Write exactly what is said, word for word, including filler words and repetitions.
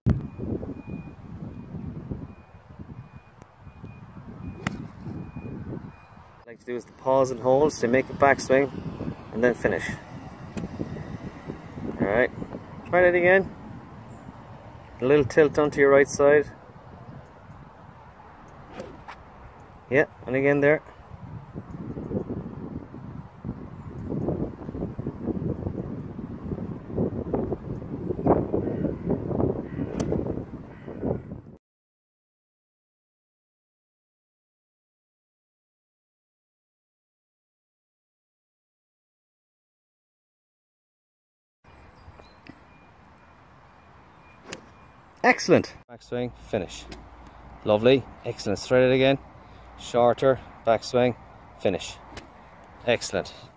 What I like to do is the pause and hold, so make a backswing and then finish. Alright, try that again. A little tilt onto your right side. Yeah, and again there. Excellent. Backswing, finish. Lovely. Excellent. Straight it again. Shorter, backswing, finish. Excellent.